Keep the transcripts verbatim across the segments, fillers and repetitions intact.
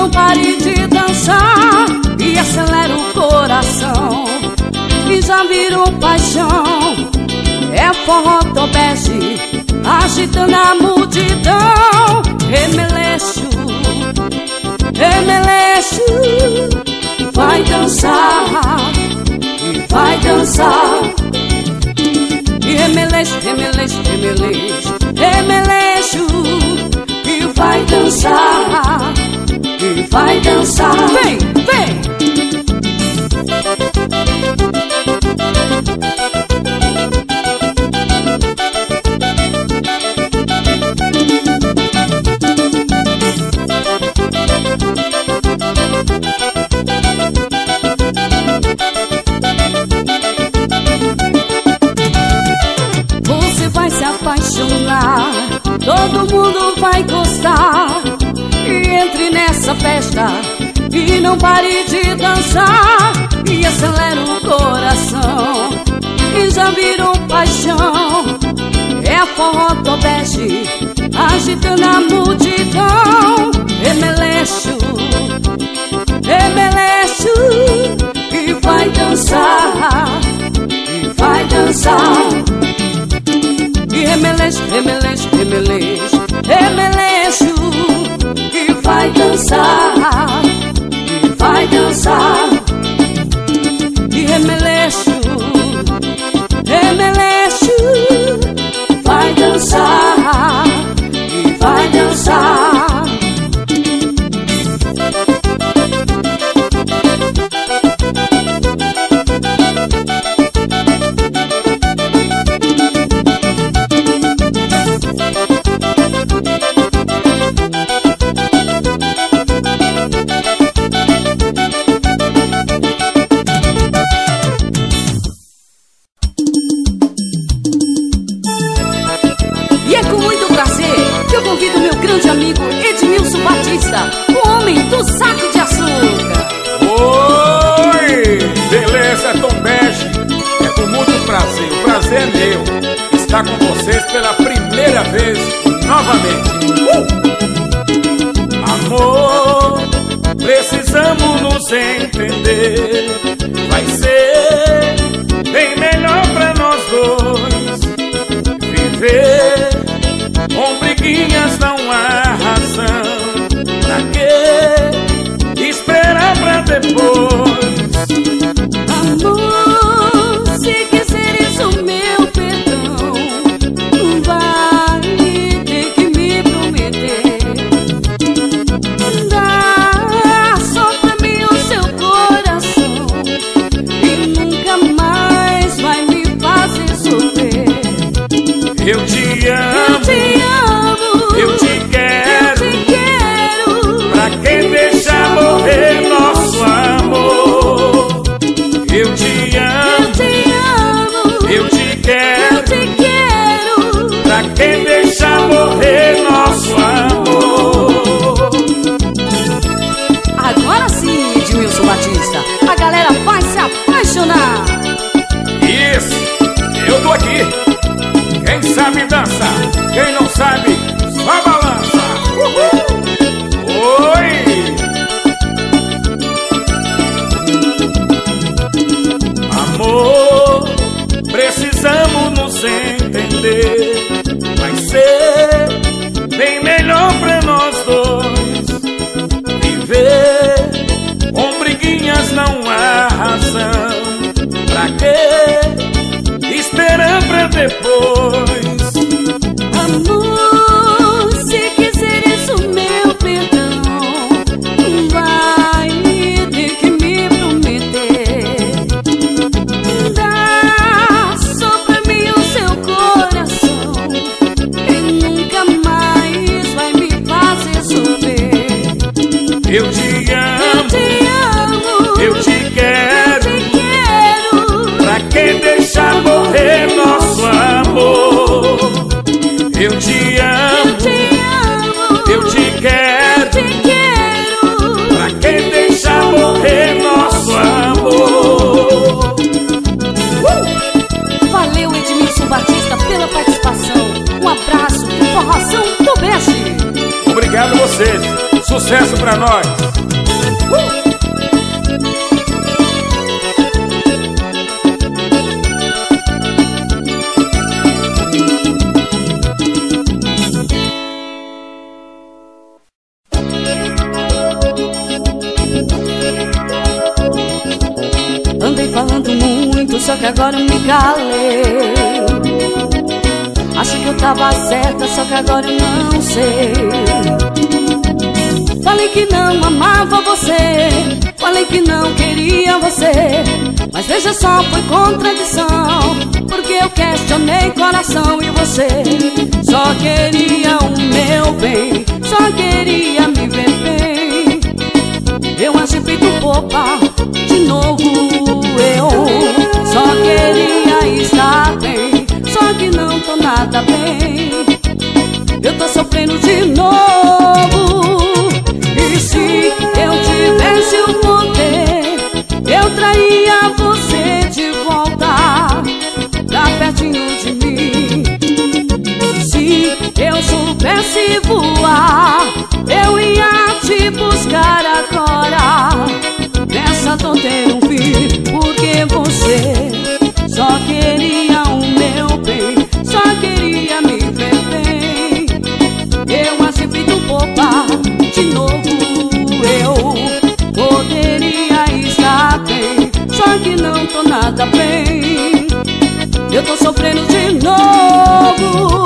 não pare de dançar e acelera o coração, e já virou paixão. É forró tobeste, agitando a multidão. Remeleixo, remeleixo, vai dançar e vai dançar. E remeleixo, remeleixo, remeleixo, remeleixo, e vai dançar, e vai dançar. Vem, vem! Você vai se apaixonar, todo mundo vai gostar. E entre nessa festa e não pare de dançar, e acelera o coração, e já virou paixão. É forró tobeste, agitando a multidão. Remeleixo, remeleixo, e vai dançar, e vai dançar. E remeleixo, remeleixo, remeleixo, remeleixo, e vai dançar, e vai dançar. E remeleixo, remeleixo, vai dançar, e vai dançar. E é com muito prazer que eu convido meu grande amigo Edmilson Batista, o homem do saco de açúcar. Oi, beleza, tobeste? É com muito prazer, o prazer é meu estar com vocês pela primeira vez novamente. uh! Amor, precisamos nos entender. Vai ser bem melhor pra nós dois viver. Com briguinhas não há razão. Pra que esperar pra depois? Amor, se quiseres o meu perdão, vai ter que me prometer. Dá só pra mim o seu coração, e nunca mais vai me fazer sofrer. Eu te amo, eu te amo, eu te quero, eu te quero. Pra quem deixar morrer nosso amor? Eu te amo, Eu te amo, eu te quero, eu te quero. pra quem deixar morrer nosso amor? Agora sim, Edmilson Batista, a galera vai se apaixonar. Isso, eu tô aqui. Quem sabe dança, quem não sabe, só balança. Uhul. Oi! Amor, precisamos nos entender. Vai ser bem melhor pra nós dois viver. Com briguinhas não há razão. Pra que esperar pra depois? Amor, se quiseres o meu perdão, vai ter que me prometer. Dá só pra mim o seu coração, e nunca mais vai me fazer sofrer. Eu te amo, Eu te amo, eu te quero, eu te quero. pra quem deixar morrer nosso amor? Eu te amo, Eu te amo, eu te quero, eu te quero. pra quem deixar morrer nosso amor? Uh! Valeu, Edmilson Batista, pela participação. Um abraço do Forrozão Tobeste. Obrigado a vocês. Sucesso. sucesso pra nós. uh! Andei falando muito, só que agora eu me calei. Achei que eu tava certa, só que agora eu não sei. Falei que não amava você, falei que não queria você, mas veja só, foi contradição, porque eu questionei coração e você só queria o meu bem, só queria me ver bem. Eu agi feito boba, de novo eu só queria estar bem, só que não tô nada bem. Eu tô sofrendo de novo. E se eu tivesse o poder, eu traria você de volta pra pertinho de mim. Se eu soubesse voar, eu ia te buscar agora. Nessa dor ter um fim, porque você só queria o meu bem, só queria me ver bem. Eu agi feito boba, de novo eu poderia estar bem, só que não tô nada bem. Eu tô sofrendo de novo.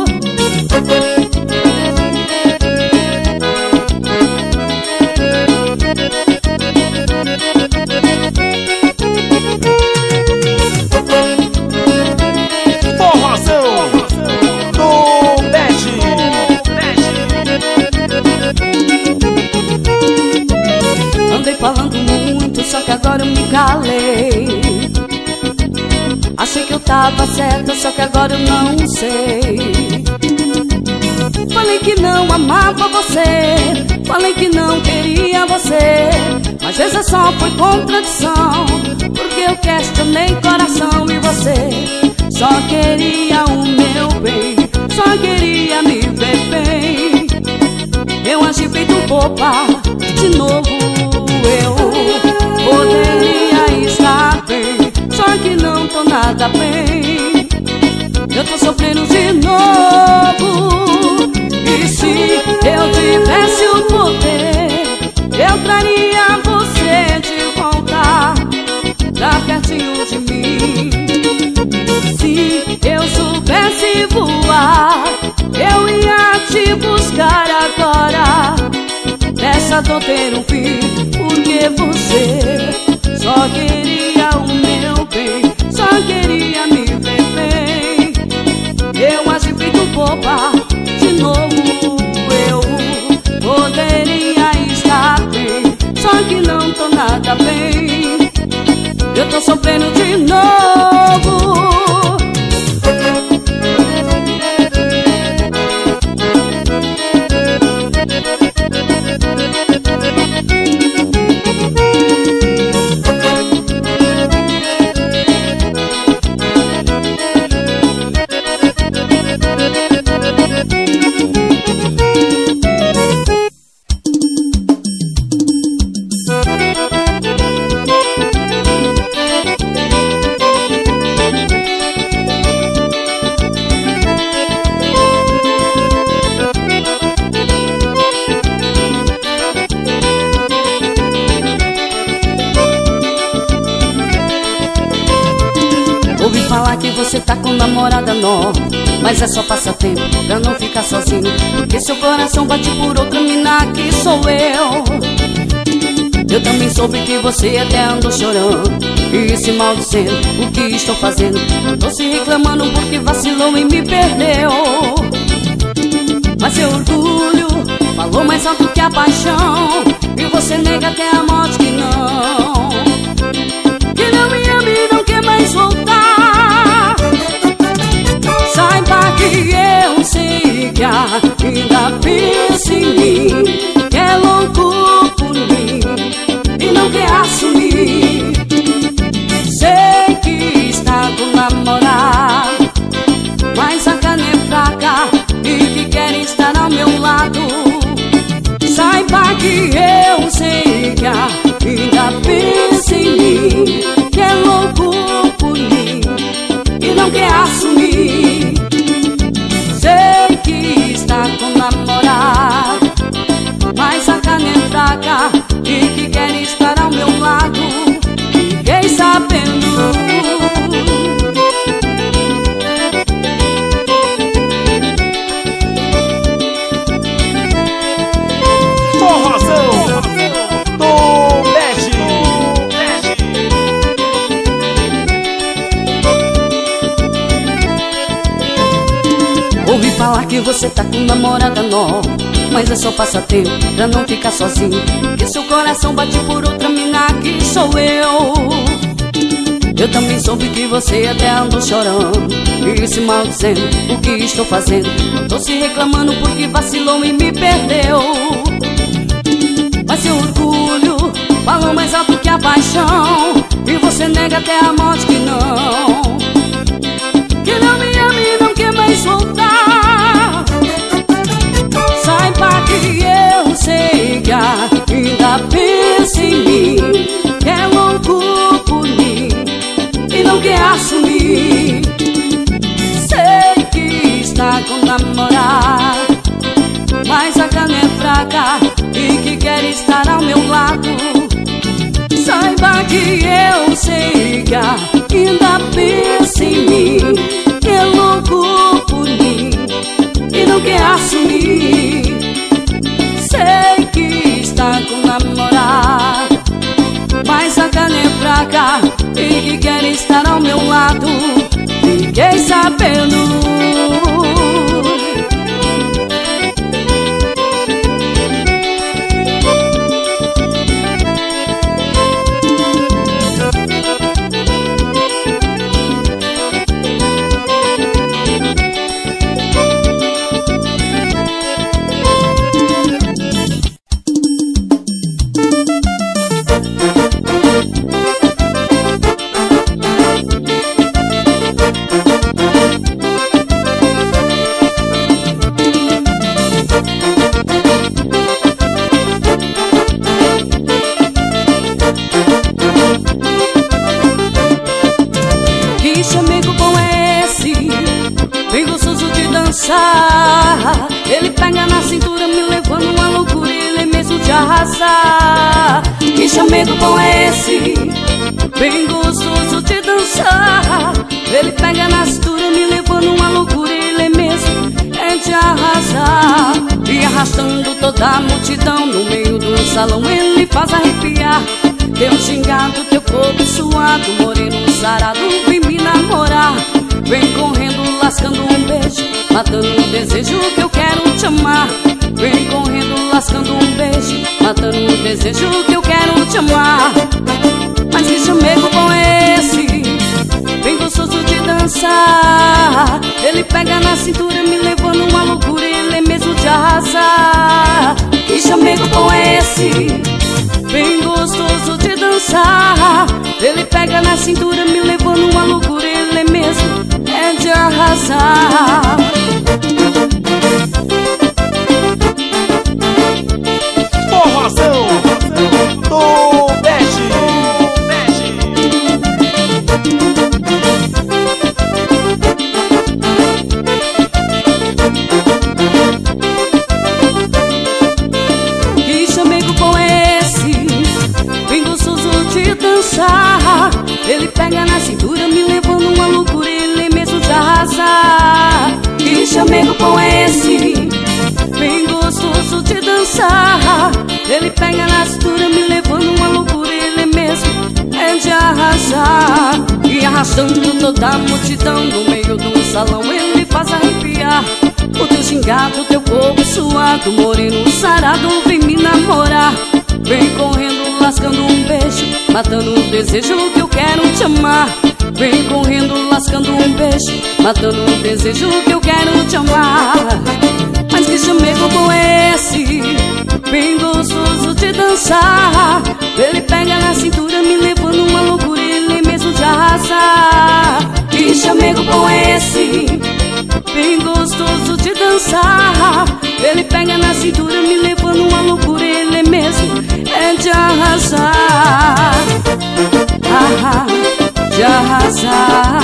Falando muito, só que agora eu me calei. Achei que eu tava certa, só que agora eu não sei. Falei que não amava você, falei que não queria você, mas essa só foi contradição, porque eu questionei coração e você só queria o meu bem, só queria me ver bem. Eu agi feito boba, de novo eu poderia estar bem, só que não tô nada bem. Eu tô sofrendo de novo. E se eu tivesse o poder, eu traria você de volta pra pertinho de mim. Se eu soubesse voar, eu ia te buscar agora. Nessa dor ter um fim, porque você só queria o meu bem, só queria me ver bem. Eu agi feito boba, de novo eu poderia estar bem, só que não tô nada bem. Eu tô sofrendo de novo. Ouvi falar que você tá com namorada nova, mas é só passatempo pra não ficar sozinho, porque seu coração bate por outra mina que sou eu. Eu também soube que você até andou chorando e se maldizendo o que estou fazendo. Andou se reclamando porque vacilou e me perdeu. Mas seu orgulho falou mais alto que a paixão, e você nega até a morte que não, que não me ama e não quer mais voltar. Saiba que eu sei que ainda pensa em mim, que é louco por mim e não quer assumir. Sei que está com namorado, mas a carne é fraca e que quer estar ao meu lado. Saiba que eu sei que ainda pensa em mim, que é louco por mim e não quer assumir. Sei que está com namorado, mas a carne é fraca e que quer estar ao meu lado. Fiquei sabendo. Ouvi falar que você tá com namorada nova, mas é só passatempo pra não ficar sozinho, que seu coração bate por outra mina que sou eu. Eu também soube que você até andou chorando e se maldizendo o que estou fazendo. Tô se reclamando porque vacilou e me perdeu. Mas seu orgulho falou mais alto que a paixão, e você nega até a morte que não, que não me ama e não quer mais voltar. Saiba que eu sei que ainda pensa em mim, que é louco por mim e não quer assumir. Sei que está com namorado, mas a carne é fraca e que quer estar ao meu lado. Saiba que eu sei que ainda pensa em mim, que é louco por mim e não quer assumir. Sei que está com namorado, mas a carne é fraca e que quer estar ao meu lado. Fiquei sabendo. Ele pega na cintura, me levando uma loucura, ele é mesmo de arrasar. Que chamego bom é esse, bem gostoso de dançar. Ele pega na cintura, me levando uma loucura, ele é mesmo é de arrasar. E arrastando toda a multidão no meio do salão, ele faz arrepiar. Teu gingado, teu corpo suado, moreno sarado, vem me namorar. Vem correndo, lascando um beijo, matando o desejo que eu quero te amar. Vem correndo, lascando um beijo, matando o desejo que eu quero te amar. Mas que chamego bom é esse, bem gostoso de dançar. Ele pega na cintura, me levando uma loucura, ele é mesmo de arrasar. Que chamego bom é esse, bem gostoso de dançar. Ele pega na cintura, me levando uma loucura, ele é mesmo é de arrasar. Formação do Best. Que chamego bom é esse, bem gostoso de dançar. Ele pega na cintura, me levando uma loucura, ele é mesmo de arrasar. Que chamego bom é esse, bem gostoso de dançar. Ele pega na cintura, me levando uma loucura, ele é mesmo é de arrasar. E arrastando toda a multidão no meio do salão, ele faz arrepiar. O teu gingado, teu corpo suado, moreno sarado, vem me namorar. Vem correndo, lascando um beijo, matando o desejo que eu quero te amar. Vem correndo, lascando um beijo, matando o desejo que eu quero te amar. Mas que chamego bom é esse, bem gostoso de dançar. Ele pega na cintura, me levando uma loucura, ele é mesmo de arrasar. Que chamego bom é esse, bem gostoso de dançar. Ele pega na cintura, me levando uma loucura. Ele mesmo é de arrasar, ah, de arrasar.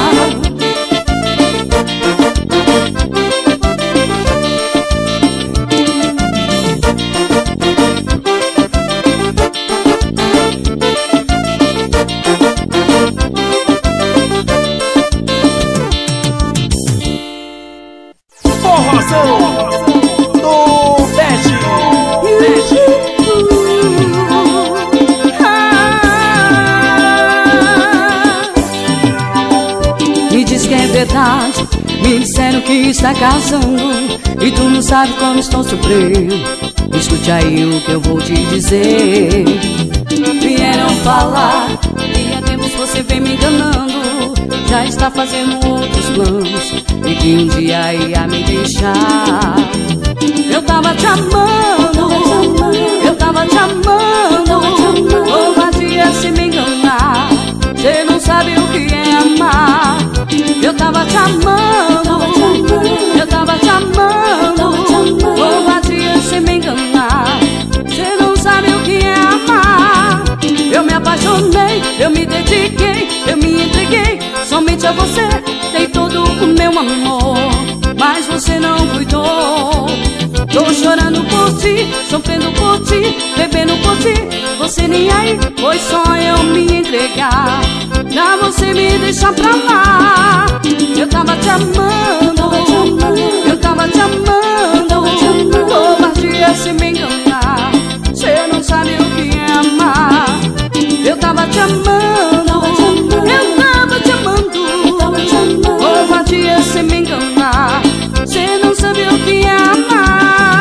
Me disseram que está casando e tu não sabe como estou sofrendo. Escute aí o que eu vou te dizer. Vieram falar que há tempos você vem me enganando, já está fazendo outros planos e que um dia ia me deixar. Eu tava te amando, eu tava te amando, covardia se me enganar. Você não sabe o que é amar. Eu tava te amando, eu tava te amando, covardia se me enganar. Você não sabe o que é amar. Eu me apaixonei, eu me dediquei, eu me entreguei somente a você. Dei todo o meu amor, mas você não cuidou. Tô chorando por ti, sofrendo por ti, bebendo por ti. Você nem aí, foi só eu me entregar pra você me deixar pra lá. Eu tava te amando, eu tava te amando, covardia se me enganar. Você não sabe o que é amar. Eu tava te amando, eu tava te amando, covardia se me enganar. Você não sabe o que é amar.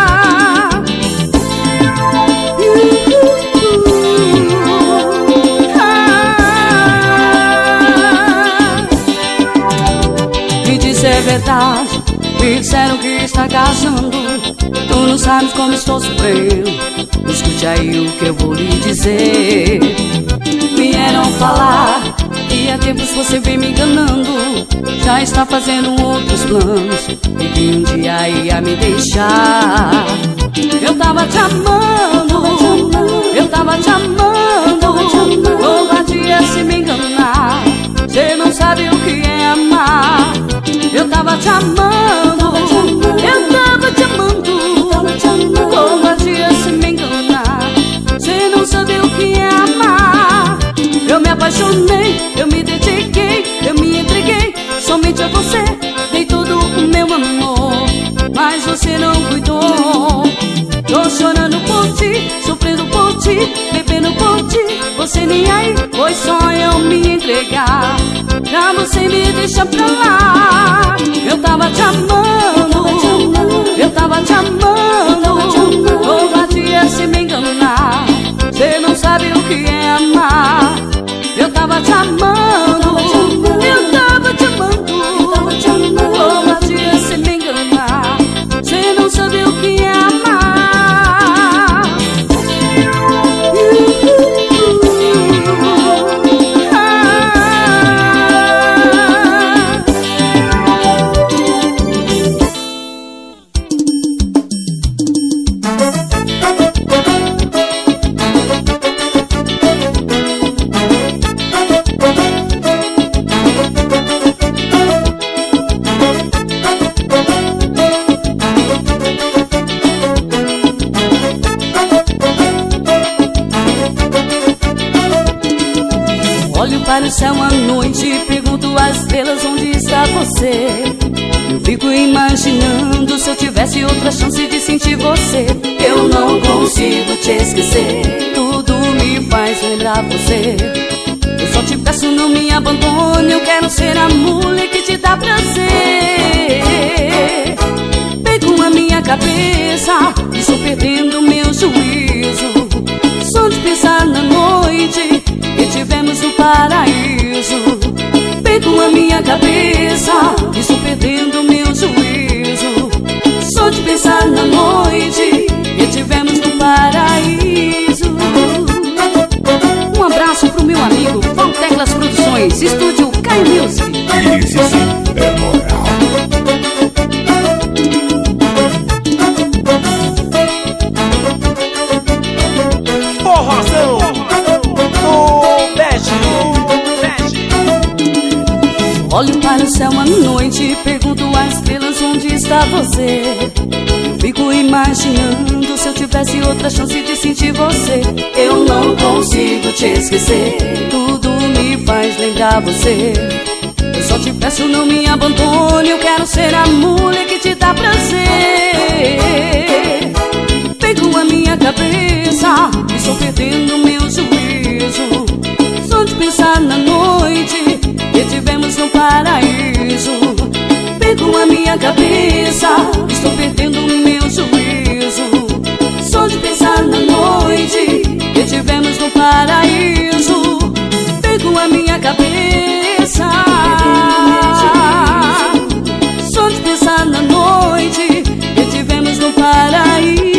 É verdade, me disseram que está casando, tu não sabes como estou sofrendo. Escute aí o que eu vou lhe dizer. Vieram falar que há tempos você vem me enganando, já está fazendo outros planos e que um dia ia me deixar. Eu tava te amando, eu tava te amando, covardia se me enganar. Você não sabe o que é amar. Eu tava te amando, eu tava te amando, covardia se me enganar. Você não sabe o que é amar. Eu me apaixonei, eu me dediquei, eu me entreguei somente a você. Dei todo o meu amor, mas você não cuidou. Tô chorando por ti, sofrendo por ti, bebendo por ti. Você nem aí, foi só eu me entregar pra você me deixar pra lá. Eu tava te amando, eu tava te amando, covardia se me enganar. Você não sabe o que é amar. Eu tava te amando, eu tava te amando, covardia se me enganar. Você não sabe o que é amar. Para o céu à noite e pergunto às estrelas onde está você. Eu fico imaginando se eu tivesse outra chance de sentir você. Eu não consigo te esquecer, tudo me faz lembrar você. Eu só te peço, não me abandone, eu quero ser a mulher que te dá prazer. Vem com a minha cabeça, estou perdendo meu juízo. Só de pensar na noite que tivemos no paraíso. Vem com a minha cabeça, estou perdendo meu juízo. Só de pensar na noite que tivemos no paraíso. Um abraço pro meu amigo Val Teclas Produções, Estúdio Caio Music. Isso sim é moral. Olho para o céu à noite e pergunto às estrelas onde está você. Fico imaginando se eu tivesse outra chance de sentir você. Eu não consigo te esquecer, tudo me faz lembrar você. Eu só te peço, não me abandone, eu quero ser a mulher que te dá prazer. Vem com a minha cabeça, estou perdendo meu juízo. Só de pensar na noite que tivemos no paraíso. Vem com a minha cabeça, estou perdendo meu juízo. Só de pensar na noite que tivemos no paraíso. Vem com a minha cabeça, só de pensar na noite que tivemos no paraíso.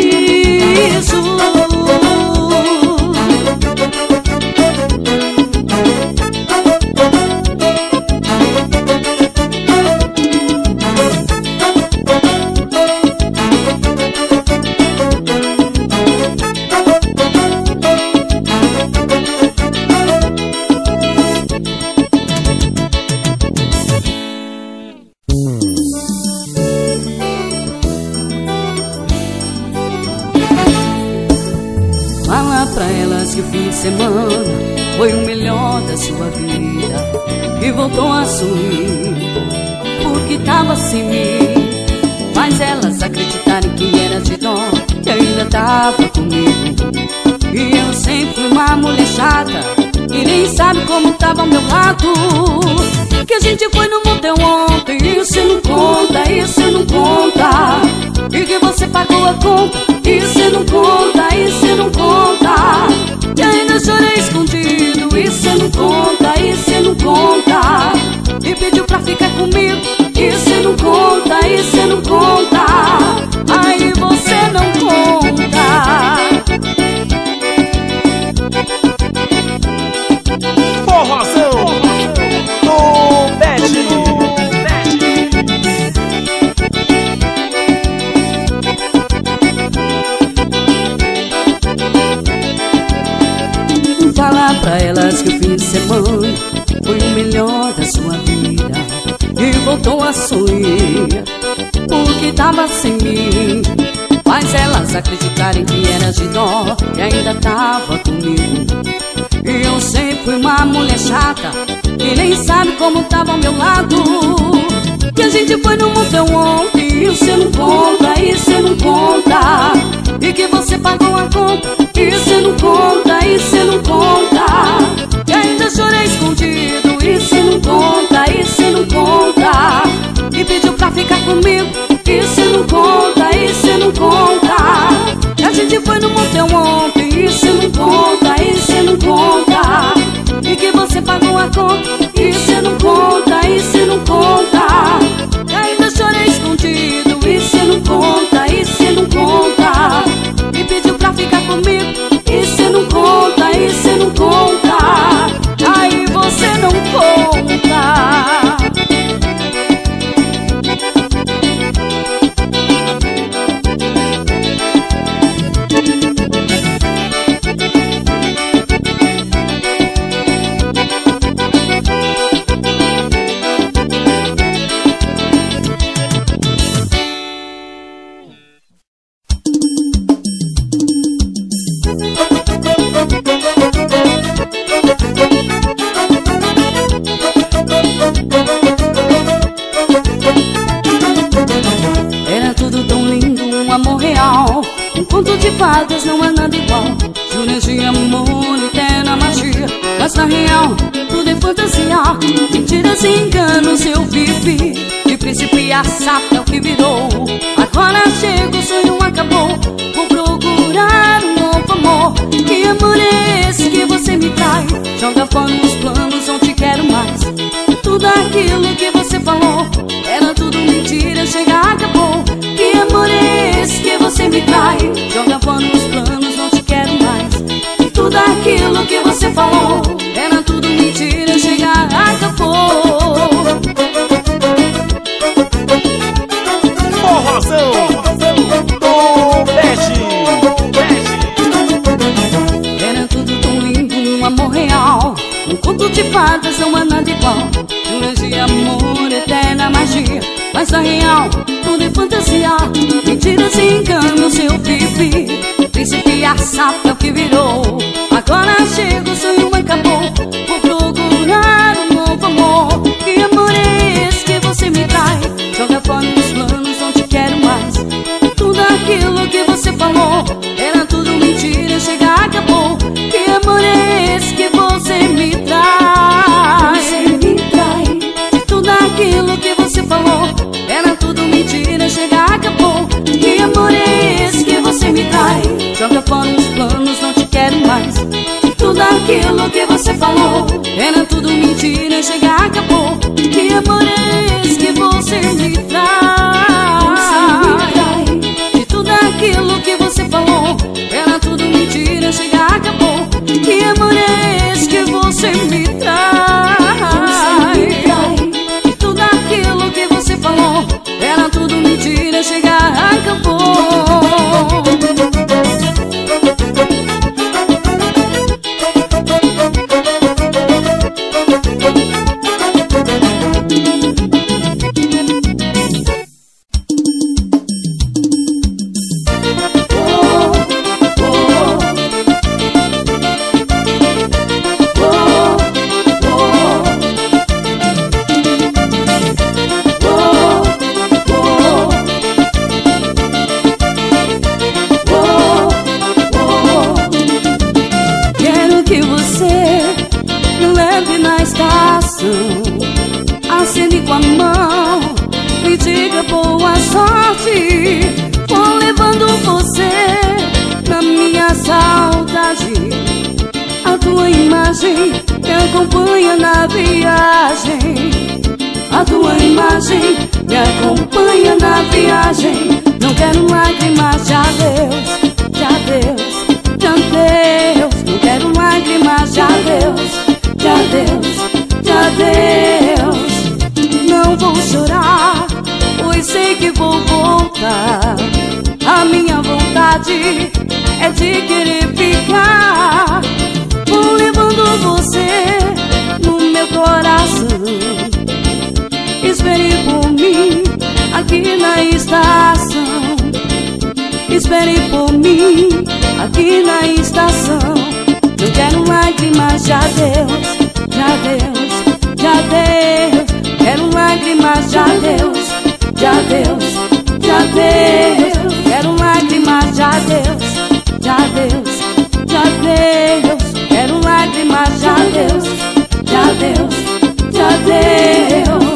Que o fim de semana foi o melhor da sua vida e voltou a sorrir porque tava sem mim. Faz elas acreditarem que era de dó, que ainda tava comigo. E eu sempre fui uma mulher chata e nem sabe como tava ao meu lado. Que a gente foi no motel ontem, isso não conta, isso não conta. E que você pagou a conta, isso não conta, isso não conta. E ainda chorei escondido, isso não conta, isso não conta. E pediu pra ficar comigo, isso não conta, isso não conta. Aí você não conta. Forrozão do Bete. Fala pra elas que o fim de semana foi o melhor da sua vida e voltou a sorrir porque tava sem mim. Faz elas acreditarem que era de dó, que ainda tava comigo. E eu sempre fui uma mulher chata que nem sabe como tava ao meu lado. Que a gente foi no motel ontem, isso não conta, isso não conta. E que você pagou a conta, isso não conta, isso não conta. E ainda chorei escondido, isso não conta, isso não conta. E pediu pra ficar comigo, isso não conta, isso não conta. E a gente foi no motel ontem, isso não conta, isso não conta. E que você pagou a conta, isso não conta, isso não conta. E ainda chorei escondido, isso não conta, isso não conta. E pediu pra ficar comigo, isso não conta, isso não conta. Aí você não conta. Um conto de fadas, não há nada igual. Jurangia, amor, eterna magia. Mas na real, tudo é fantasia. Mentiras e enganos eu vivi. De príncipe a sapo é o que virou. Agora chega, o sonho acabou. Vou procurar um novo amor. Que amor é esse que você me traz? Joga fora os planos, não te quero mais. Tudo aquilo que você falou era tudo mentira, chega, acabou. Que amor é esse que você me trai? Joga fora os planos, não te quero mais. Tudo aquilo que você falou era tudo mentira, chega, acabou. Forrozão do Bete. Era tudo tão lindo, um amor real. Um conto de fadas, não há nada igual. Juras de amor Mas a real, tudo é fantasia. Mentiras e enganos eu vivi. Príncipe a sapo é o que virou. Agora chega, o sonho acabou. Vou procurar um novo amor. Que amor é esse que você me traz? Joga fora os planos, não te quero mais. Tudo aquilo que você falou era tudo mentira, chega, acabou. Que amor é esse que você me traz? Você me trai. De tudo aquilo que você falou era tudo mentira, chega, acabou. Que amor é esse que você me traz? Joga fora os planos, não te quero mais. Tudo aquilo que você falou era tudo mentira, chega, acabou. Que amor é esse que você me traz? De tudo aquilo que você falou era tudo mentira, chega, acabou. Que amor é esse que você me traz? De tudo aquilo que você falou era tudo mentira, chega, acabou. Acende com a mão, me diga boa sorte. Vou levando você na minha saudade. A tua imagem me acompanha na viagem. A tua imagem me acompanha na viagem. Não quero lágrimas de adeus, de adeus, de adeus. Não quero lágrimas de adeus, de adeus, de adeus. Não vou chorar, pois sei que vou voltar. A minha vontade é de querer ficar. Vou levando você no meu coração. Espere por mim aqui na estação. Espere por mim aqui na estação. Não quero lágrimas de adeus, de adeus, de adeus. Quero lágrimas de adeus, de adeus, de adeus. Quero lágrimas de adeus, de adeus, de adeus. Quero lágrimas de adeus, de adeus, de adeus.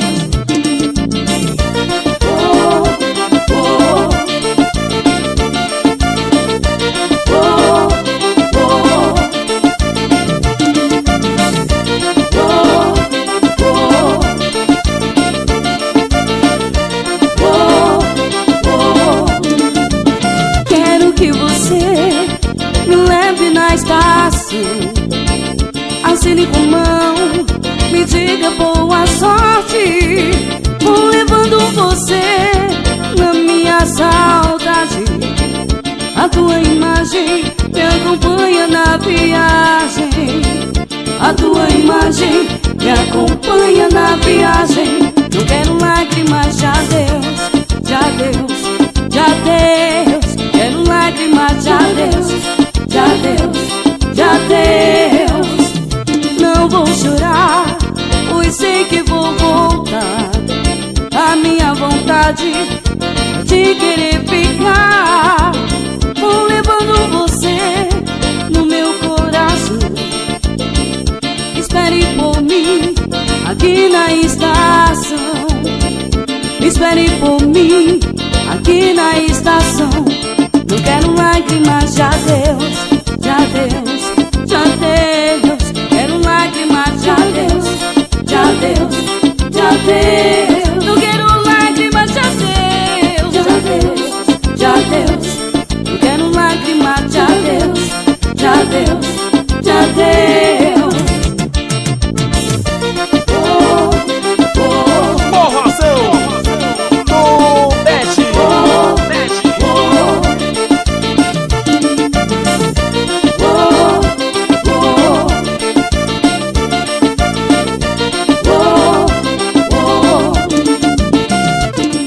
Acende com mão, me diga boa sorte. Vou levando você na minha saudade. A tua imagem me acompanha na viagem. A tua imagem me acompanha na viagem. Não quero lágrimas de adeus, de adeus, de adeus. Quero lágrimas de adeus, de adeus, de adeus. Não vou chorar, pois sei que vou voltar. A minha vontade é de querer ficar. Vou levando você no meu coração. Espere por mim aqui na estação. Espere por mim aqui na estação. Não quero lágrimas de adeus, de adeus, de adeus. Quero lágrimas de adeus, de adeus, de adeus. Não quero lágrimas de adeus, de adeus, de adeus. Não quero lágrimas de adeus, de adeus, de adeus. Oh, oh, Forrozão do Bete. oh, Bete. Oh, oh, oh, oh.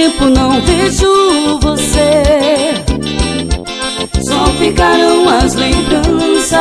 tempo não vejo você, só ficaram as lembranças.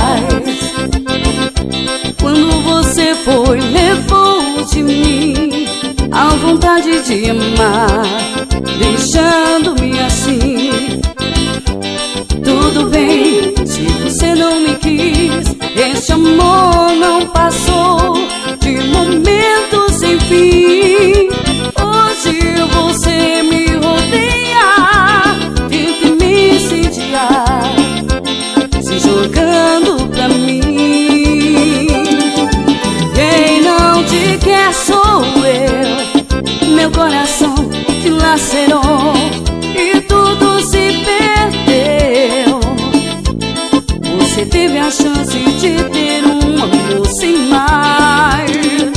Quando você foi, levou de mim a vontade de amar, deixando-me assim. Tudo bem, se você não me quis, esse amor não passou de momento sem fim. Hoje você me rodeia, tenta me incendiar, se jogando pra mim. Quem não te quer sou eu, meu coração te lacerou e tudo se perdeu. Você teve a chance de ter um amor sem mais,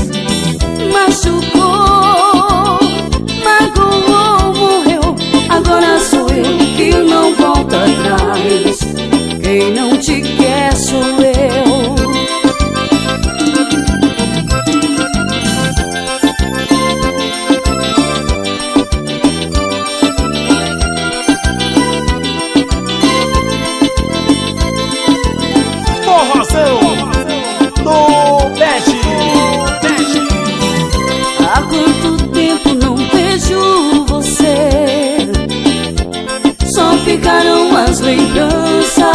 machucou, magoou, morreu. Agora sou eu que não volta atrás. Quem não te quer sou eu. Forrozão do Peste. Há quanto tempo não vejo você, só ficaram as lembranças.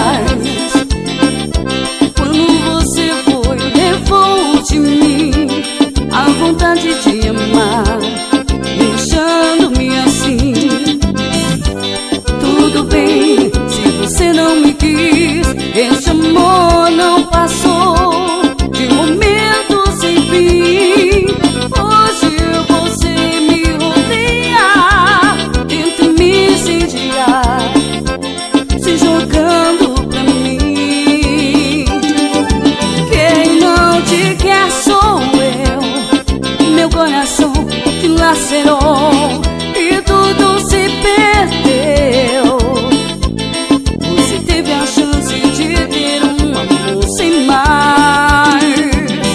Quando você foi, levou de mim a vontade de amar, deixando-me assim. Tudo bem, se você não me quis, esse amor não passou de momento sem fim. Hoje você me rodeia, tenta me incendiar, se jogando pra mim. Quem não te quer sou eu, meu coração te lacerou e tudo se perdeu. Você teve a chance de ter um amor sem mais,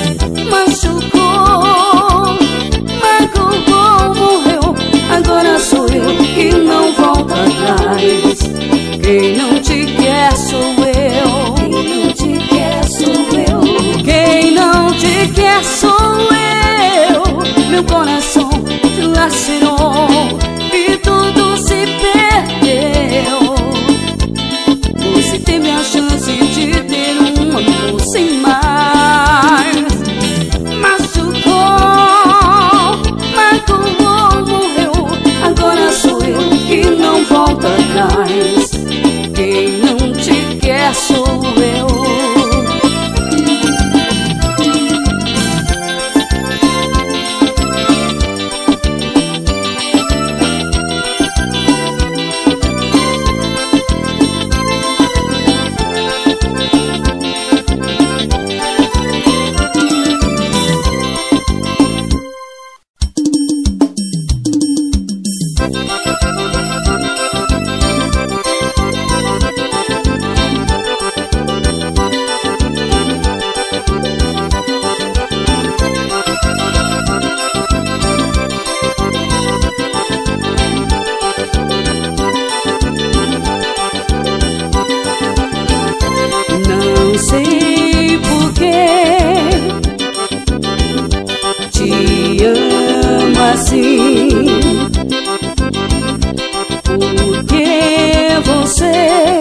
machucou, magoou, morreu. Agora sou eu que não volta atrás. Quem não te quer sou eu. Quem não te quer sou eu. Quem não te quer sou eu. Meu coração te lacerou e tudo se perdeu. Você teve a chance de ter um amor sem mais, machucou, magoou, morreu. Agora sou eu que não volta atrás. Quem não te quer sou eu. Não sei porquê te amo assim, porque você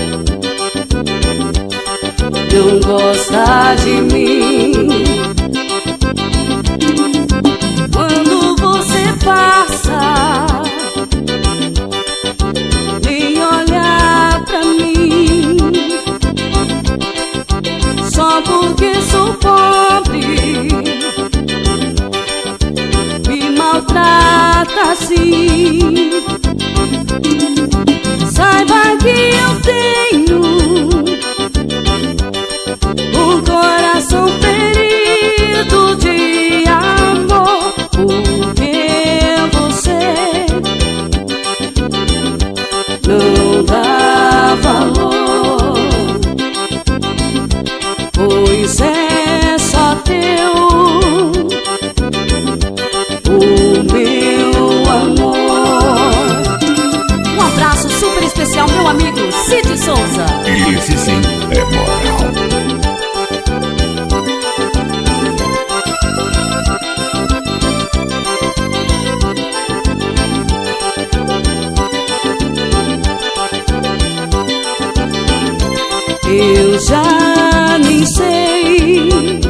não gosta de mim. Quando você passa, vem olhar pra mim, só porque sou pobre, me maltrata já nem sei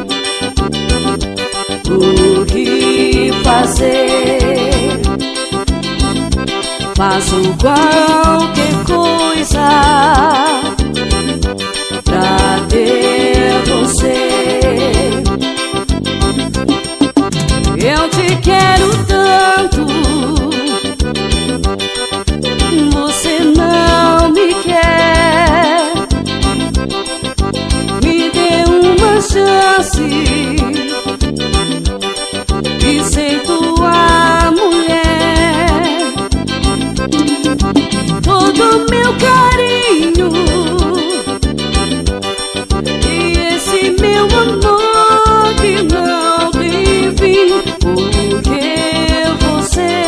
o que fazer. Faço qualquer coisa pra ter você. Eu te quero tanto, você não me quer. Me dê uma chance de ser tua mulher. Todo meu carinho e esse meu amor que não tem fim, porque você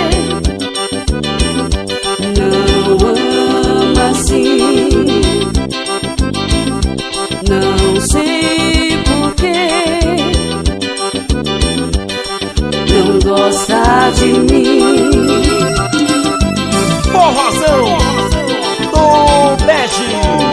não ama assim. Não sei porquê, não gosta de mim. Forrozão do Bete.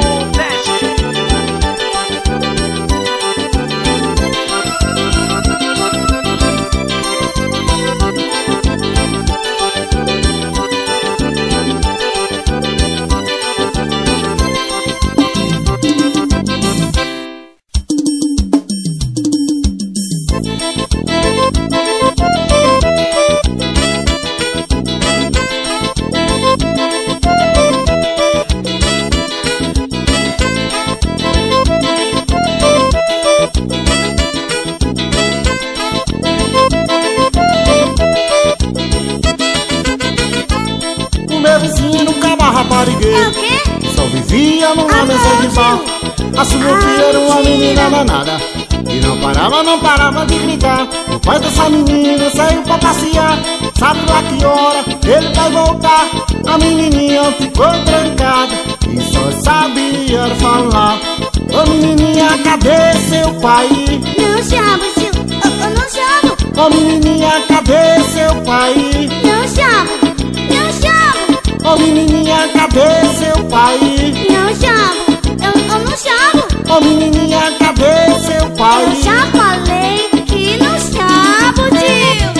Só vivia numa ah, mesa de bar. A sua ah, filha era uma menina danada e não parava, não parava de gritar. O pai dessa menina saiu pra passear. Sabe lá que hora ele vai voltar? A menininha ficou trancada e só sabia falar: ô menininha, cadê seu pai? Não chamo, tio, eu, eu não chamo. Ô menininha, cadê seu pai? Não chamo, não chamo. Ô menininha, cadê seu pai? Não chamo, eu, eu não chamo. Ô menininha, cadê seu pai? Eu já falei que não chamo, tio.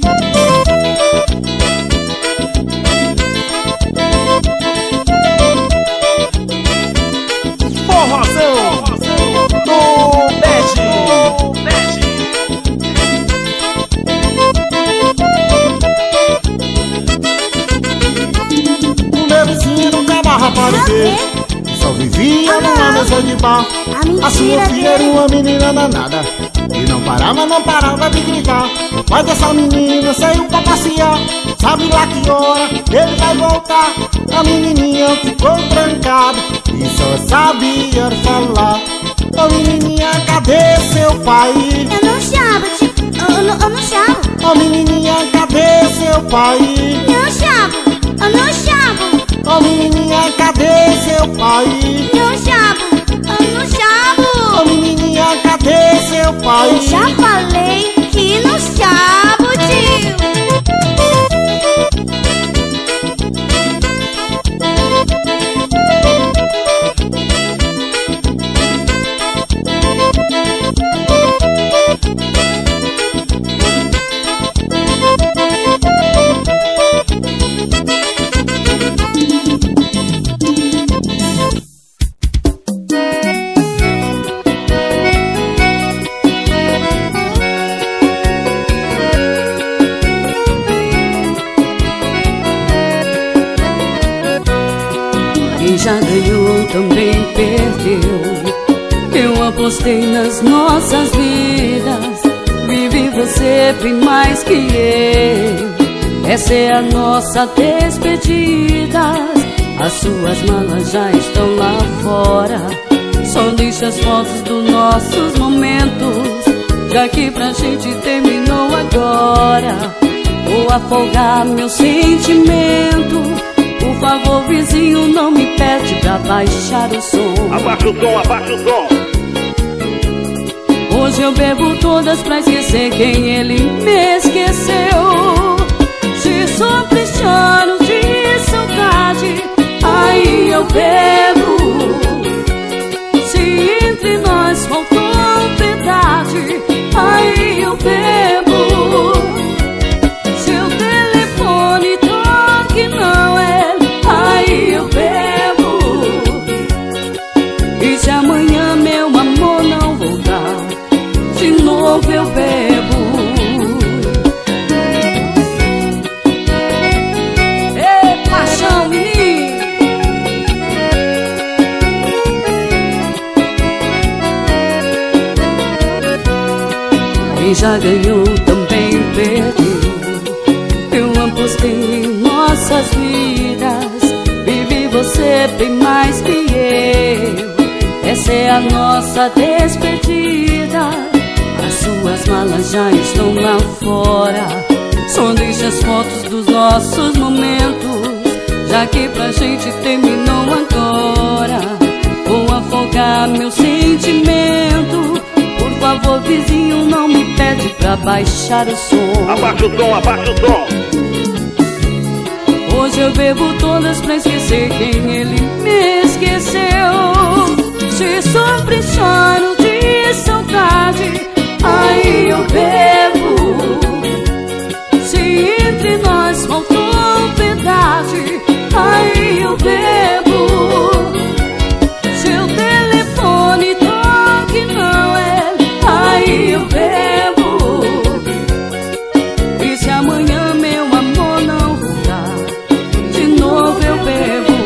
Forrozão do Bete. Raparigueiro, só vivia numa mesa de bar. A sua filha era uma menina danada e não parava, não parava de gritar. O pai dessa menina saiu pra passear. Sabe lá que hora ele vai voltar? A menininha ficou trancada e só sabia falar: ô menininha, cadê seu pai? Eu não chamo, tio, eu, eu, eu não chamo. Ô menininha, cadê seu pai? Não chamo, eu não chamo. Ô menininha, cadê seu pai? Não chamo, eu não chamo. Ô menininha, cadê seu pai? Eu já falei que não chamo, tio. Quem já ganhou também perdeu. Eu apostei nas nossas vidas. Vive você bem mais que eu. Essa é a nossa despedida. As suas malas já estão lá fora. Só deixa as fotos dos nossos momentos, já que pra gente terminou agora. Vou afogar meu sentimento. Por favor, vizinho, não me pede pra baixar o som. Abaixa o som, abaixa o som. Hoje eu bebo todas pra esquecer quem ele me esqueceu. Se sofre, choro de saudade, aí eu bebo. Se já ganhou, também perdeu. Eu apostei em nossas vidas, vivi você bem mais que eu. Essa é a nossa despedida, as suas malas já estão lá fora. Só deixa as fotos dos nossos momentos, já que pra gente terminou agora. Vou afogar meu sentimento. Por favor, vizinho, não me pede pra baixar o som. Abaixa o tom, abaixa o tom. Hoje eu bebo todas pra esquecer quem ele me esqueceu. Se sofre, choro de saudade, aí eu bebo. Se entre nós faltou verdade, aí eu bebo. Seu telefone toque não é, aí eu bebo. E se amanhã meu amor não voltar, de novo eu bebo.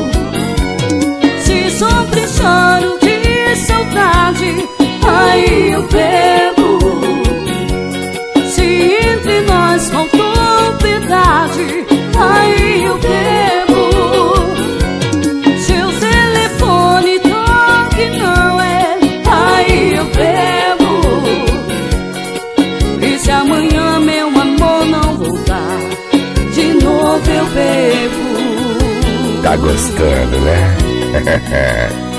Se sofre, choro de saudade, aí eu bebo. Se entre nós faltou verdade, aí eu bebo. Seu telefone toque não é, aí eu bebo. E se amanhã meu amor não voltar, de novo eu bebo. Tá gostando, né?